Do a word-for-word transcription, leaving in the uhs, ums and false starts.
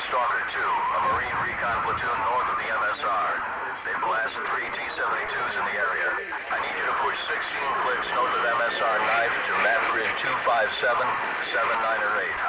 Stalker two, a Marine recon platoon north of the M S R. They blasted three T seventy-twos in the area. I need you to push sixteen clicks north of M S R knife to map grid two five seven, seven nine or eight.